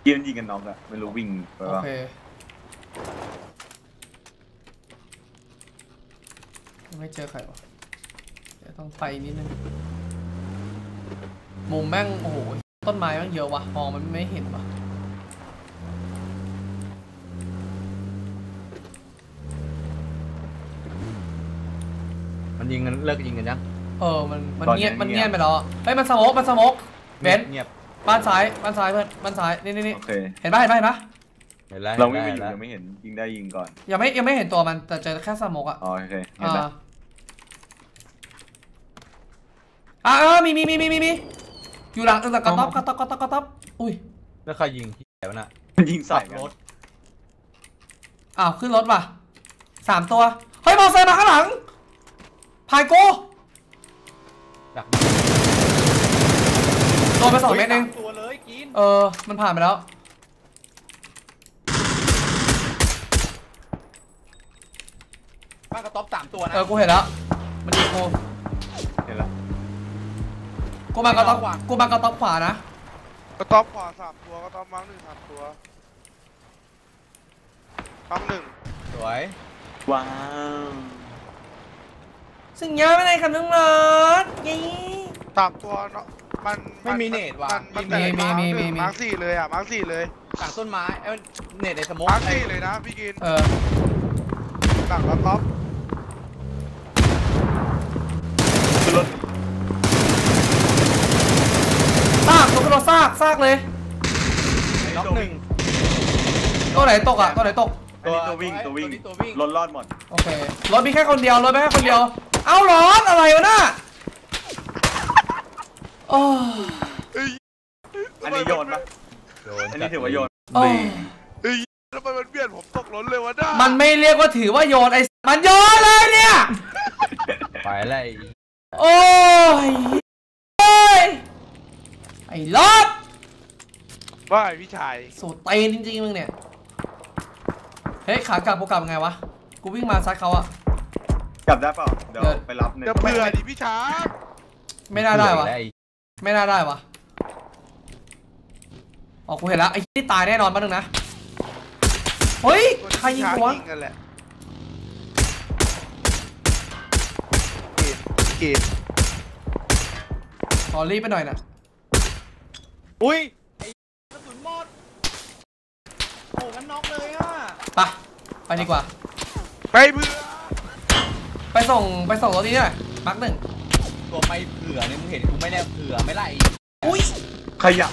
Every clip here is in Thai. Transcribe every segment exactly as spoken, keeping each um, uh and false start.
ยิงยิงกันน็อกอะไม่รู้วิ่งไปว่าโอเคไม่เจอใครวะเดี๋ยวต้องไปนิดนึงมุมแม่งโอ้โหต้นไม้แม่งเยอะวะมองมันไม่เห็นวะมันยิงกันเลิกยิงกันยังเออมันมันเงียบมันเงียบไปแล้วเฮ้ยมันสโมกมันสโมกเบนเงียบบ้านซ้ายบ้านซ้ายเพื่อนบ้านซ้ายนี่นี่นี่เห็นปะเห็นปะเห็นปะเราไม่อยู่ยังไม่เห็นยิงได้ยิงก่อนยังไม่ยังไม่เห็นตัวมันแต่เจอแค่สโมกอะอ๋อโอเคเห็นแล้วอ่ามีมีมีมีมีมีอยู่หลังหลังกระต๊อบกระต๊อบกระต๊อบกระต๊อบอุ้ยแล้วใครยิงที่ไหนวะน่ะยิงใส่รถอ้าวขึ้นรถว่ะสามตัวเฮ้ยมอเตอร์ไซค์มาข้างหลังพายโก้โดนไปสองเมตรเองตัวเลยกินเออมันผ่านไปแล้วบ้านกระต๊อบสามตัวนะเออกูเห็นแล้วมันยิงกูเห็นแล้วกูมากระต๊อบขวากูมากระต๊อบขวานะกระต๊อบขวาสามตัวกระต๊อบมังหนึ่งสามตัวมังหนึ่งสวยว้าวซึ่งเยอะไม่ได้คำนึงรถยี่สามตัวเนาะมันไม่มีเนตว่ะมันแต่มาร์คหนึ่งมาร์คสี่เลยอ่ะมาร์คสี่เลยหลังต้นไม้เอ้ยเนตในสมองมาร์คสี่เลยนะพี่กินเออหลังกระต๊อบคือรถซากตัวรถซากซากเลยล็อกหนึ่งตัวไหนตกอ่ะตัวไหนตกตัวตัววิ่งตัววิ่งรถรอดหมดโอเครถมีแค่คนเดียวรถไม่แค่คนเดียวเอ้ารถอะไรวะน่ะโอ้อันนี้โยนปะอันนี้ถือว่าโยนเฮ้ยทำไมมันเปลี่ยนผมตกรถเลยวะน่ะมันไม่เรียกว่าถือว่าโยนไอ้มันโยนเลยเนี่ยไปอะไรโอ้ยไอ้รถว่าพี่ชายสูตรเตนจริงๆมึงเนี่ยเฮ้ยขากลับกูกลับไงวะกูวิ่งมาซัดเขาอะกลับได้เปล่าเดี๋ยวไปรับเนี่ยเผื่อดิพี่ชายไม่น่าได้วะไม่น่าได้วะอ๋อกูเห็นแล้วไอ้ที่ตายแน่นอนมาหนึ่งนะเฮ้ยใครยิงกูวะเกตขอรีบไปหน่อยนะอุ้ยไอ้กระสุนหมดโอ้งั้นน็อกเลยอ่ะไปไปดีกว่าไปเผื่อไปส่งไปส่งรถนี้หน่อยมาร์คหนึ่งตัวไปเผื่อเนี่ยมึงเห็นกูไม่ได้เผื่อไม่ไล่อุ้ยขยับ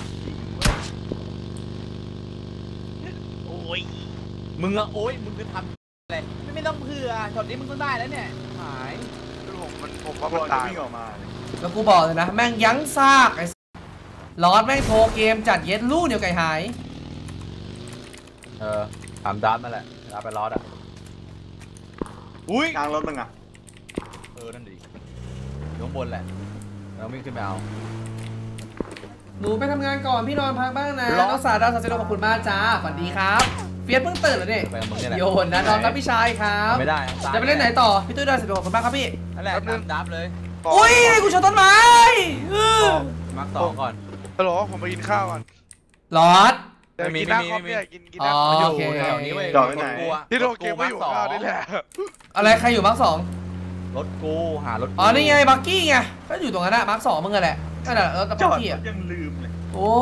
โอ้ยมึงอะโอ้ยมึงจะทำอะไรไม่ไม่ต้องเผื่อช็อตนี้มึงต้องได้แล้วเนี่ยหายผมมันผมว่ามันตายออกมาแล้วกูบอกเลยนะแม่งยั้งซากไอ้ลอดแม่งโทรเกมจัดเย็ดลู่เดียวไก่หายเออถามดับมาแหละดับไปลอดอ่ะอุ้ยกลางรถมึงอ่ะเออนั่นดิอยู่ข้างบนแหละเราไม่ขึ้นไปเอาหนูไปทำงานก่อนพี่นอนพักบ้างนะน้องสาวดาวสาวเซโลขอบคุณมากจ้าสวัสดีครับเฟียสเพิ่งตื่นแล้วเนี่ยโยนนะน้องครับพี่ชายครับไม่ได้จะไปเล่นไหนต่อพี่ตุ้ยดาวสาวเซโลขอบคุณมากครับพี่นั่นแหละดับเลยอุ้ยกูชนต้นไม้มาร์คสองก่อนฮัลโหลผมไปกินข้าวก่อนหลอดไม่มีไม่มีไม่มีกินกินน้ำอยู่แถวนี้เว้ยจอดไว้ไหนที่โทรเกมไม่อยู่ข้าวนี่แหละอะไรใครอยู่มาร์คสองรถกูหารถอ๋อนี่ไงบักกี้ไงก็อยู่ตรงนั้นอะมาร์คสองมึงแหละนั่นแหละแล้วแต่บักกี้อะยังลืมเลยโอ้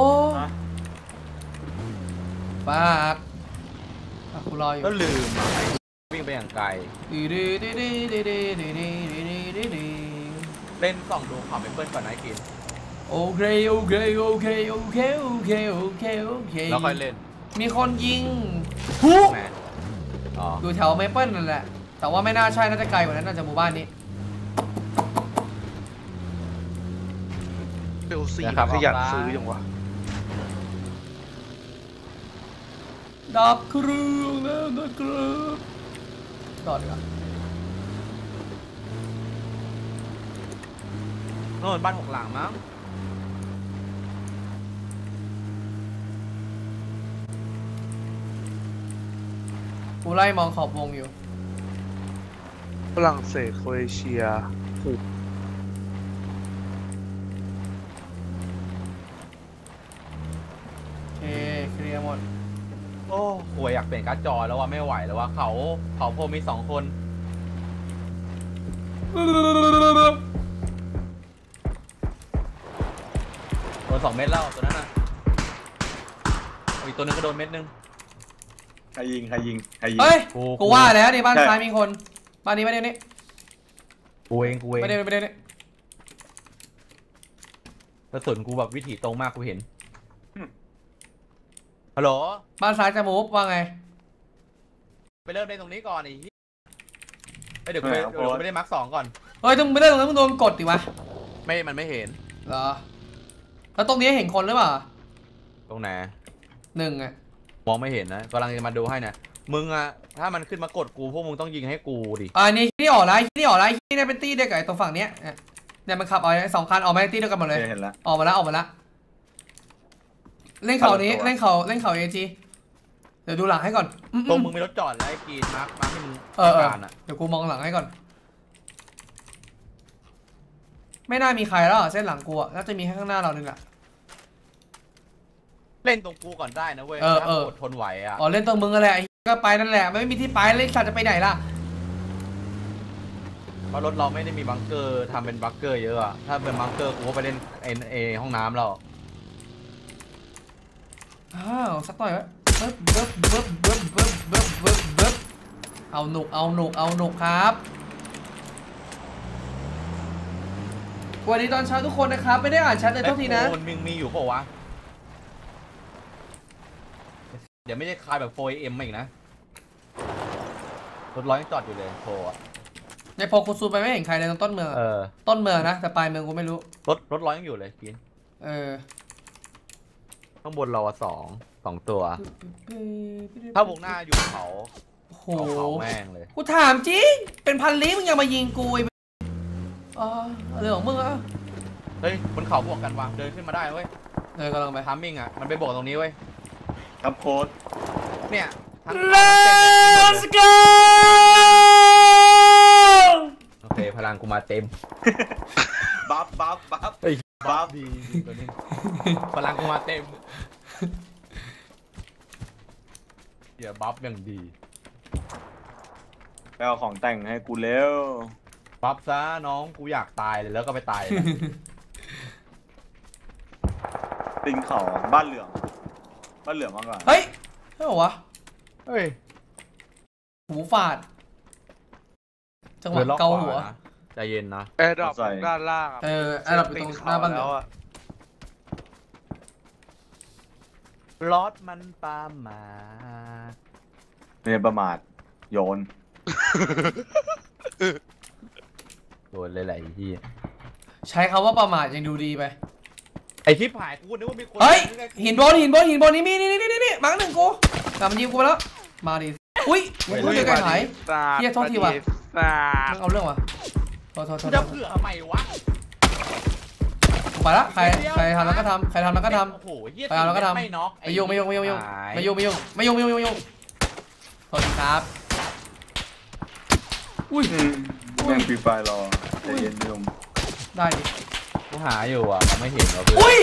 ปากกูรออยู่ก็ลืมวิ่งไปอย่างไกลเล่นสองดูข่าวไม่เปิ้ลก่อนนะกินโอเคโอเคโอเคโอเคโอเคโอเคโอเคแล้วค่อยเล่นมีคนยิงฮู้อยู่แถวเมเปิลนั่นแหละแต่ว่าไม่น่าใช่น่าจะไกลกว่านั้นน่าจะหมู่บ้านนี้เบลซีขยันซื้อยังวะดับเครื่องแล้วนะครับต่อดีกว่าโน่นบ้านหกหลังมั้งกูไล่มองขอบวงอยู่ฝรั่งเศสโครเอเชียถูกโอเคเคลียร์หมดเปลี่ยนการ์ดจอแล้วว่าไม่ไหวแล้วว่าเขาเขาโพมีสองคนโดนสองเม็ดแล้วตัวนั้นน่ะอีกตัวนึงก็โดนเม็ดนึงใครยิงใครยิงใครยิงเฮ้ยกูว่าแล้วในบ้านซ้ายมีคนบ้านนี้ไม่ได้นี่กูเองกูเองไม่ได้ไม่ได้นี่กระสุนกูแบบวิถีตรงมากกูเห็นฮัลโหลบ้านซ้ายจะมูฟว่าไงไปเริ่มในตรงนี้ก่อนอีกเดี๋ยวไปเดี๋ยวไปได้มาร์คสองก่อนเฮ้ยต้องไม่ได้ตรงนั้นมึงโดนกดดิวะไม่มันไม่เห็นเหรอแล้วตรงนี้เห็นคนหรือเปล่าตรงไหนหนึ่งอะมองไม่เห็นนะกำลังจะมาดูให้นะมึงอะถ้ามันขึ้นมากดกูพวกมึงต้องยิงให้กูดิอ่านี่ที่ออกไลน์ที่ออกไลน์ที่นี่เป็นตี้เดียวกับตรงฝั่งเนี้ยเนี่ยมันขับออกสองคันออกมาตี้เดียวกันหมดเลยออกมาแล้วออกมาแล้วเล่นเขานี้เล่นเขาเล่นเขาเอจีเดี๋ยวดูหลังให้ก่อนตรงมึงมีรถจอดแล้วไอ้กีนมาร์คมาร์คที่มึงเออเดี๋ยวกูมองหลังให้ก่อนไม่น่ามีใครแล้วเส้นหลังกูน่าจะมีแค่ข้างหน้าเราหนึ่งอะเล่นตรงกูก่อนได้นะเว้ยถ้าอดทนไหวอ่ะอ๋อเล่นตรงมึงอะไรก็ไปนั่นแหละไม่มีที่ไปเล่นสัตว์จะไปไหนล่ะเพราะรถเราไม่ได้มีบังเกอร์ทำเป็นบังเกอร์เยอะอะถ้าเป็นบังเกอร์กูก็ไปเล่นเอ็นเอห้องน้ำเราอ้าวสักหน่อยวะเบิ้บเบิ้บเบิ้บเบิ้บเบิ้บเบิ้บเบิ้บเบิ้บเอาหนุกเอาหนุกเอาหนุกครับวันนี้ตอนเช้าทุกคนนะครับไม่ได้อ่านแชทเลยทุกทีนะคนมึงมีอยู่เปล่าวะเดี๋ยวไม่ได้คลายแบบโฟร์เอ็มมาอีกนะรถร้อยจอดอยู่เลยโฟร์ในโพกูซูไปไม่เห็นใครเลยตรงต้นเมืองต้นเมืองนะแต่ปลายเมืองกูไม่รู้รถรถร้อยยังอยู่เลยกินเออข้างบนเราสองสองตัวถ้าวงหน้าอยู่เขาโอ้โหแม่งเลยกูถามจริงเป็นพันลี้มึงยังมายิงกูอ๋อเรื่องของมึงอ่ะเฮ้ยบนเขาบวกกันวะเดินขึ้นมาได้เว้ยเดินกำลังไปทัมมิ่งอ่ะมันไปบวกตรงนี้เว้ยครับโค้ดเนี่ย Let's go โอเคพลังกูมาเต็มบัฟบัฟบัฟบัฟดีตัวนี้พลังกูมาเต็มเดี๋ยวบัฟอย่างดีไปเอาของแต่งให้กูเร็วบัฟซะน้องกูอยากตายเลยแล้วก็ไปตายติงเขาบ้านเหลืองบ้านเหลืองมากกว่าเฮ้ยใช่เหรอวะเฮ้ยหูฝาดจังหวะเกาหัวใจเย็นนะแอร์ดรอปด้านล่างเออแอร์ดรอปตรงหน้าบ้านแล้วอะรถมันประมาทไม่ประมาทโยนโดนเลยไหลที่ใช้คำว่าประมาทยังดูดีไปไอ้ที่ผ่ายกูนึกว่ามีคนเฮ้ยหินบอลหินบอลหินบอลนี่มีนี่นี่นี่นี่มังหนึ่งกูกลับมายิงกูแล้วมาดิอุ้ยกูเจอไก่หายเฮียโทษทีว่ะมึงเอาเรื่องว่ะโทษโทษโทษจะเผื่อทำไมวะไปละใครใครทำแล้วก็ทำใครทำแล้วก็ทำโอ้โหเฮียใครทำแล้วก็ทำไม่ยุ่งไม่ยุ่งไม่ยุ่งไม่ยุ่งไม่ยุ่งไม่ยุ่งไม่ยุ่งไม่ยุ่งไม่ยุ่งโทษครับอุ้ยแม่งปีไฟรอใจเย็นยมได้ดิกูหาอยู่อ่ะมันไม่เห็นเราเลยอุ้ย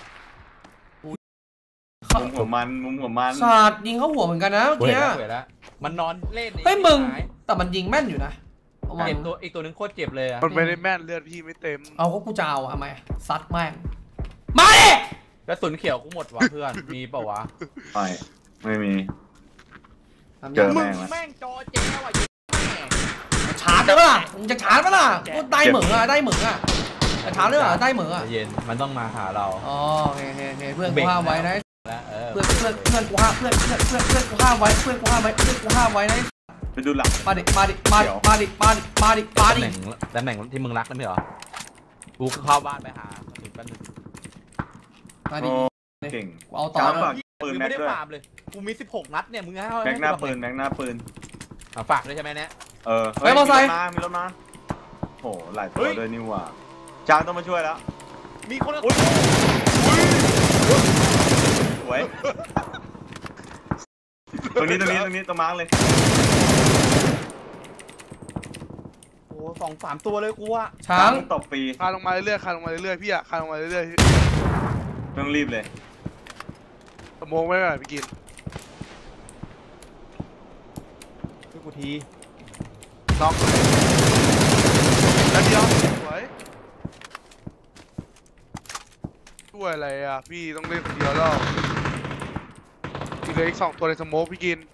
มุมหัวมันมุมหัวมันสาดยิงเข้าหัวเหมือนกันนะเมื่อกี้มันนอนเล่นเฮ้ยมึงแต่มันยิงแม่นอยู่นะเห็นตัวอีกตัวนึงโคตรเจ็บเลยอ่ะมันไม่ได้แม่นเลือดพี่ไม่เต็มเอาก็กูจะเอาทำไมซัดแม่งมาดิกระสุนเขียวกูหมดวะเพื่อนมีเปล่าวะไม่ไม่มีเจอแม่งแม่งจอเจ๊ว่ะชาร์จได้ปะล่ะมึงจะชาร์จปะล่ะกูได้เหมืองอ่ะได้เหมืองอ่ะจะชาร์จหรือเปล่าได้เหมืองอ่ะเย็นมันต้องมาหาเราอ๋อโอเคโอเคเพื่อนกูห้ามไว้นะเพื่อนเพื่อนเพื่อนกูห้ามเพื่อนเพื่อนเพื่อนเพื่อนกูห้ามไว้เพื่อนกูห้ามไว้เพื่อนกูห้ามไว้นะไปดูหลังมาดิมาดิมาดิมาดิมาดิมาดิมาดิตำแหน่งที่มึงรักนั่นไม่เหรอกูเข้าบ้านไปหาถึงกันมาดิเก่งเอาต่อเลยปืนไม่ได้ฟาร์มเลยกูมีสิบหกนัดเนี่ยมึงให้แม็กหน้าปืนแม็กหน้าปืนฝากด้วยใช่ไหมเนี่ยเออเฮ้ยมีรถมามีรถมาโหหลายตัวด้วยนี่หว่าจ้างต้องมาช่วยแล้วมีคนสวยตรงนี้ตรงนี้ตรงนี้ตรงมาร์กเลยโอ้สองสามตัวเลยกูอะช้างตบฟรีคานลงมาเรื่อยๆคานลงมาเรื่อยๆพี่อะคานลงมาเรื่อยๆต้องรีบเลยสมองไม่ไหวพี่กินทีน็อกแล้วเดียวสวยช่วยอะไรอ่ะพี่ต้องเล่นคนเดียวแล้วอีกเหลืออีกสองตัวในสโมกพี่กิน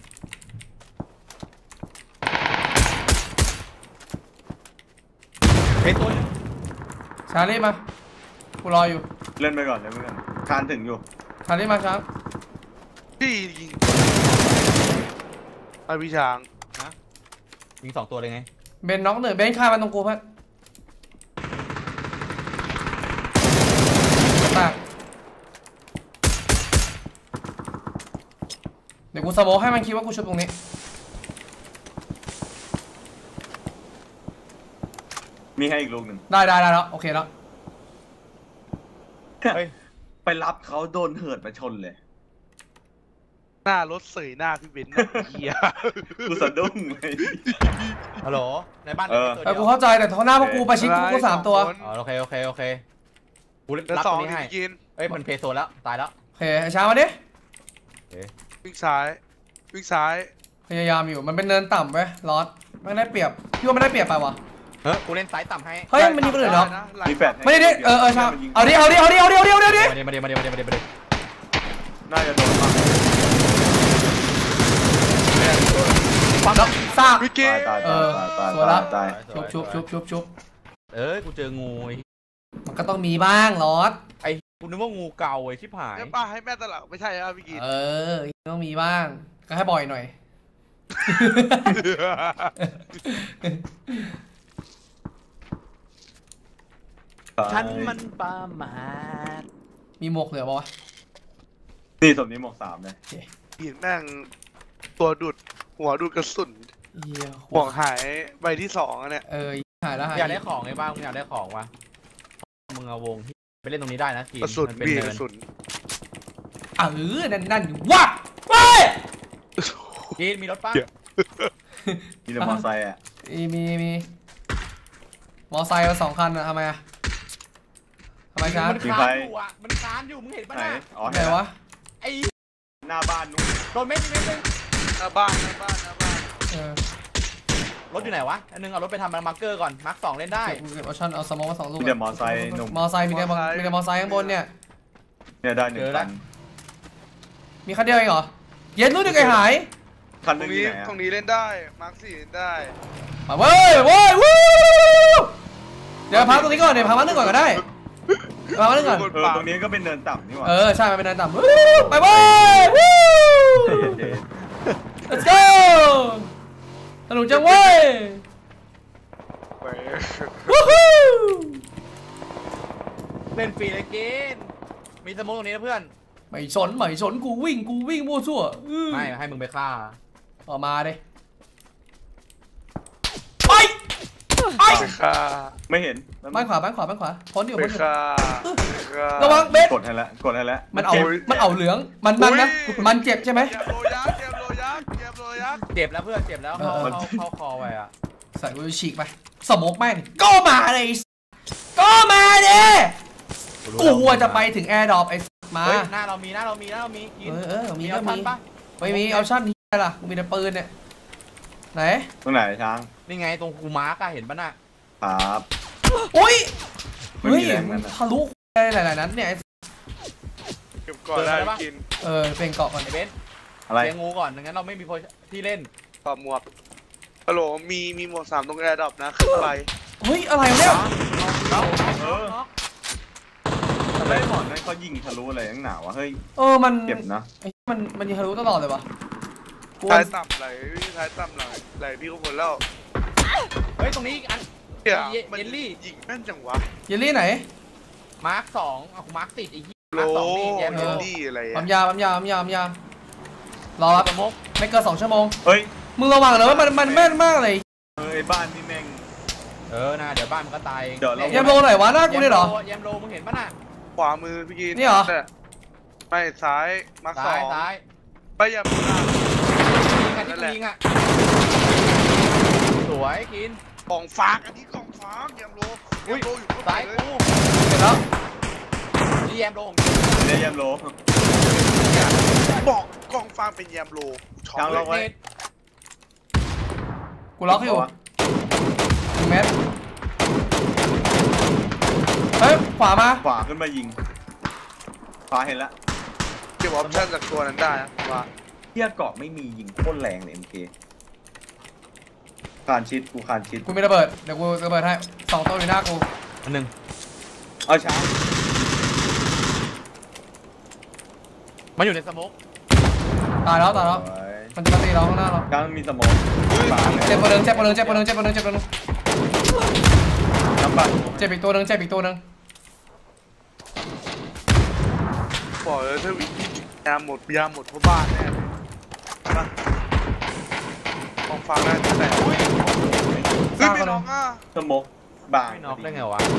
เป็นตัวนึงชาลีมากูรออยู่เล่นไปก่อนเล่นไปก่อนคานถึงอยู่ชาลีมาช้างพี่ยิงไอพี่ช้างยิงสองตัวเลยไงเบนน็อกหนึ่งเบนฆ่ามันตรงกูพัดตากเดี๋ยวกูสโมกให้มันคิดว่ากูชุบตรงนี้มีให้อีกลูกหนึ่งได้ได้ได้แล้วโอเคแล้วเฮ้ยไปรับเขาโดนเหิดมาชนเลยหน้ารถเสยหน้าพี่เบนซ์นะเฮียกูสะดุ้งเลยฮัลโหลในบ้านเออตัวแต่เดีกูยวเข้าใจแต่ท้องหน้าพวกกูประชิดกูกูสามตัวอ๋อโอเคโอเคโอเคกูแล้วรับสตัอวงนี้ให้พี่กินเอ้ยมันเพย์โซนแล้วตายแล้วโอเคไอ้ช้างมาดิวิ่งซ้ายวิ่งซ้ายพยายามอยู่มันเป็นเนินต่ำไปลอสไม่ได้เปรียบพี่ว่าไม่ได้เปรียบไปวะเฮ้ยกูเล่นสายต่ำให้เฮ้ยมันมีคนอื่นเหรอไหลมีแฟดให้ไม่ได้ดิเออเออช้างเอาดิเอาดิเอาดิเอาดิเอาดิเอาดิเอาดิมาดิมาดิมาดิมาดิมาดิมาดิน่าจะโดนมากปั๊มแล้วซากพี่กินตายเอตายอตายสวยละตายชุบชุบชุบชุบชุบเอ้ยกูเจองูไอ้มันก็ต้องมีบ้างลอสไอ้กูนึกว่างูเก่าไอ้ชิบหายเดี๋ยวป้าให้แม่ตลับไม่ใช่ครับพี่กินเออต้องมีบ้างก็ให้บ่อยหน่อยฉันมันประมาทมีหมวกเหลือปะวะนี่สมนี้หมวกสามเลยกินแม่งตัวดูดหัวดูดกระสุนเหี้ยห่วงหายใบที่สองอะเนี่ยเออหายแล้วหายอยากได้ของไงบ้างมึงอยากได้ของวะมึงเอาวงที่ไปเล่นตรงนี้ได้นะกินกระสุนมันเป็นพี่เนิกนระสุนเออนั่นนั่นวัดเฮ้ยกินมีรถป้ามีแต่มอไซค์อ่ะมีมีมีมอไซค์มาสองคันอะทำไมอะทำไมช้ามันคานอยู่อ่ะมันคานอยู่มึงเห็นปะไหนน่ะอ๋อไหนเห็นแล้ววะไอ้หน้าบ้านนู้นโดนเม็ดเม็ดนึงหน้าบ้านหน้าบ้านหน้าบ้านเออรถอยู่ไหนวะอันนึงเอารถไปทำมาร์เกอร์ก่อนมาร์กสองเล่นได้เก็บเก็บออปชั่นเอาสมองมาสองลูกมีแต่มอไซค์หนุ่มมอไซค์มีแต่มอมีแต่มอไซค์ข้างบนเนี่ยเนี่ยได้หนึ่งคันมีคันเดียวเองเหรอเย็นนู้นจะไกลหายคันตหรนึงงที่นี้ไหนอ่ะตรงนี้เล่นได้มาร์คสี่เล่นได้มาเว้ยเว้ยวู้เดี๋ยวพักตรงนี้ก่อนเดี๋ยวพักมาหนึ่งก่อนก็ได้พักมาหนึ่งก่อนเออตรงนี้ก็เป็นเนินต่ำนี่หว่าเออใช่มันเป็นเนินต่ำวู้ไปเว้ยวู้เจ๊ let's go สนุกจังเว้ยไปวู้ฮู้เล่นฟรีเลยกินมีสโมองตรงนี้นะเพื่อนไม่สนไม่สนกูวิ่งกูวิ่งมั่วซั่วอื้อไม่ให้มึงไปฆ่าออกมาดิไปไปไปค่ะไม่เห็นบ้านขวาบ้านขวาบ้านขวาพ้นอยู่ไปพ้นอยู่ค่ะระวังเบสกดให้แล้วกดให้แล้วมันเอามันเอาเหลืองมันมันนะมันเจ็บใช่ไหมเกมโลยักษ์เกมโลยักษ์เกมโลยักษ์เจ็บแล้วเพื่อนเจ็บแล้วเข้าเออเข้าเข้าคอไปอ่ะใส่กูฉีกไปสโมกแม่งดิก็มาเลยก็มาดิกูว่าจะไปถึงแอร์ดรอปไอ้มาเฮ้ยหน้าเรามีหน้าเรามีหน้าเรามีกินเออเออมีมีก็เอาทัมีนปะไม่มีออปชั่นที่อะไรล่ะมีแต่ปืนเนี่ยไหนตรงไหนช้างนี่ไงตรงกูมาร์กอะเห็นปะน่ะครับอุ้ยไม่เฮ้ยมีแรงนั่นนะทะลุอะไรหลายๆนั้นเนี่ยไอ้เก็บก่อนได้กินเออเป็นเกาะก่อนไอ้เบนซ์อะไรเลี้ยงงูก่อนงั้นเราไม่มีที่เล่นขอบหมวกฮัลโหลมีมีหมวกสามตรงแอร์ดรอปนะขึ้นไปเฮ้ยอะไรวะเนี่ยเอาเออทำไมหมอนนั่นเขายิงทะลุอะไรตั้งหนาวะเฮ้ยเออมันเจ็บนะไอ้มันมันยิงทะลุตลอดเลยวะกลัวท้ายต่ำไหลท้ายต่ำไหลไหลพี่ก็ผลแล้วเฮ้ยตรงนี้อีกอันเดี๋ยวเยมันเยลลี่ยิงแม่นจังวะเยลลี่ไหนมาร์กสองเอามาร์กติดอีกโลมาร์กสองนี่แยมเยโลลลี่อะไรปั๊อะมยาปั๊มยาปั๊มยาปั๊มยา รอรับสมกไม่เกินสองชั่วโมงเฮ้ยมึงระวังเลยว่ามันมันแม่นมากเลยเฮ้ยบ้านนี่แม่งเออนะเดี๋ยวบ้านมันก็ตายเองเดี๋ยวเราเยมโลไหนวะหน้ากูเนี่ยเหรอแยมโลมึงเห็นปะน่ะขวามือพี่กินนี่เหรอไม่ซ้ายมาร์คสอซ้ายงซ้ายไปอย่ามายิงกันที่กูยิงอ่ะสวยกินกล่องฟางอันนี้กล่องฟางยามโลอุ้ยยามโลอยู่ข้างซ้ายในเลยกูเสร็จแล้วนี่แยมโลของเดี๋ยวเยี่ยมโลบอกกล่องฟางเป็นยามโลช็อช้างตเลล็อกยไว้เกูล็อกอยู่หนึ่งเมตรเฮ้ยขวามาขวาขึ้นมายิงขวาเห็นแล้วเก็บออปชั่นจากตัวนั้นได้นะว่าเทียบเกาะไม่มียิงโคตรแรงเลย เอ็ม เค คานชิดกูคานชิดกูมีระเบิดเดี๋ยวกูระเบิดให้สองตัวอยู่หน้ากูอันหนึ่งเอาช้ามันอยู่ในสโมกตายแล้วตายแล้วมันจะมาตีเราข้างหน้าเรากลางมีสโมกเจ็บตัวนึงเจ็บตัวนึงเจ็บตัวนึงเจ็บตัวนึงเจ็บตัวนึงน้ำปั่นเจ็บอีกตัวนึงเจ็บอีกตัวนึงบอกเลยถ้าวิ่งยาหมดยาหมดทั่วบ้านแน่เลยนะมองฟังได้แต่อุ้ยไม่น้องอ่ะสโมกบางไม่น็อกได้ไงวะ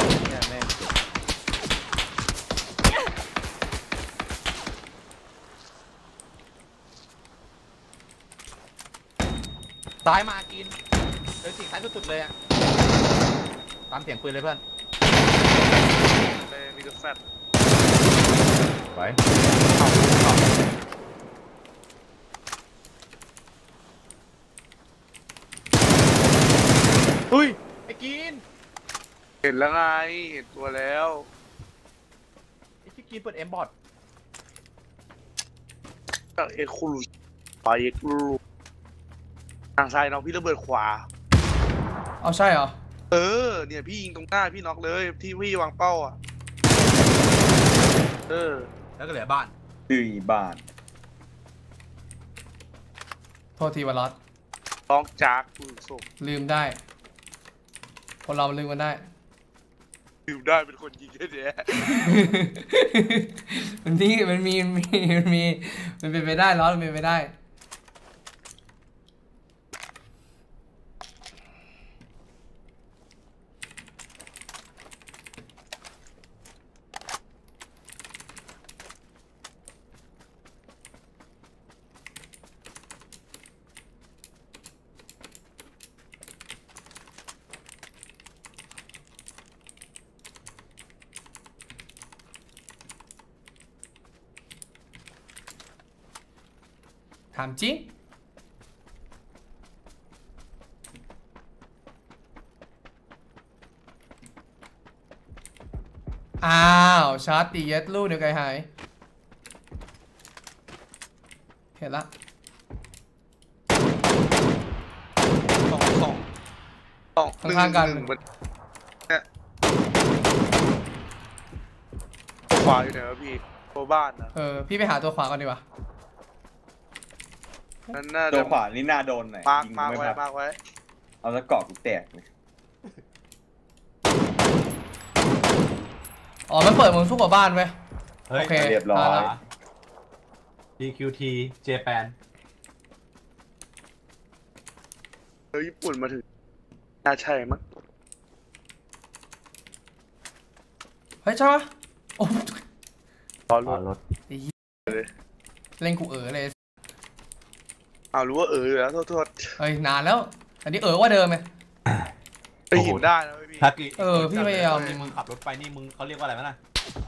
ซ้ายมากินเลยสิ่งซ้ายสุดๆเลยอะตามเสียงปืนเลยเพื่อนเลยมีกระแฟดไปอุ้ยไอ้กินเห็นแล้วไงเห็นตัวแล้วไอ้ที่กินเปิดเอ็มบอทจากเอ็กคูลูไปเอ็กคูลูทางซ้ายน้องพี่ระเบิดขวาเอาใช่เหรอเออเนี่ยพี่ยิงตรงหน้าพี่น็อกเลยที่พี่วางเป้าอ่ะเออแล้วก็เหลือบ้านดื้อบ้านโทษทีวอลล์ต้องจากปืนส่งลืมได้คนเราลืมกันได้ลืมได้เป็นคนยิงแท้ๆมันนี่มันมีมันมีมันมีมันเป็นไปได้ล้อมันเป็นไปได้ถามจริงอ้าวชาร์จตีเย็ดลูกเดี๋ยวไกลหายเห็นละสองสองสองข้างๆกันเนี่ยขวาอยู่ไหนวะพี่ตัวบ้านนะเออพี่ไปหาตัวขวาก่อนดีกว่าตัวขวานี่น่าโดนหน่อยมากมากไว้มากไว้เอาแล้วเกาะกูแตกเลยอ๋อมันเปิดมึงสู้กับบ้านไว้โอเคเรียบร้อยดี คิว ที Japan เฮ้ยญี่ปุ่นมาถึงน่าใช่มั้งเฮ้ยใช่ปะโอ้รอรถเล่นกูเอ๋อเลยอ้าวรู้ว่าเอออยู่แล้วโทษโทษเฮ้ยนานแล้วอันนี้เออว่าเดิมไหมไปหินได้นะพี่ถ้ากี่เออพี่พยายามมึงขับรถไปนี่มึงเขาเรียกว่าอะไรมั้ยล่ะ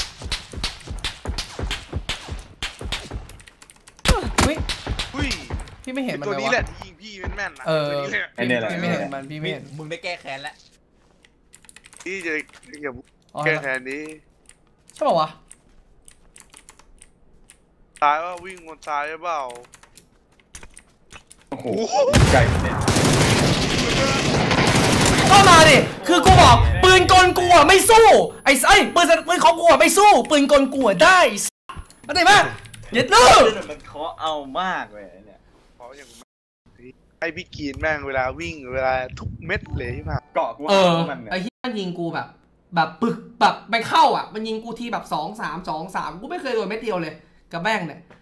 อุ้ยอุ้ยพี่ไม่เห็นมันตัวนี้แหละที่ยิงพี่แม่นๆนะเออพี่ไม่เห็นมันพี่ไม่เห็นมึงได้แก้แค้นแล้วพี่จะอย่าแก้แค้นนี้ใช่ป่าวะซ้ายว่าวิ่งวนซ้ายหรือเปล่าโอ้โหไก่เนี่ยก็มาดิคือกูบอกปืนกลกูอ่ะไม่สู้ไอ้ไอ้ปืนปืนของกูอ่ะไม่สู้ปืนกลกูอ่ะได้เข้าใจไหมเย็ดลูกมันเคาะเอามากเลยเนี่ยเพราะอย่างไอ้พี่กีนแม่งเวลาวิ่งเวลาทุกเม็ดเลยที่มาเกาะกูเออไอ้ที่มันยิงกูแบบแบบปึกแบบไปเข้าอ่ะมันยิงกูทีแบบสองสามสองสามกูไม่เคยโดนเม็ดเดียวเลยกับแบงเนี่ย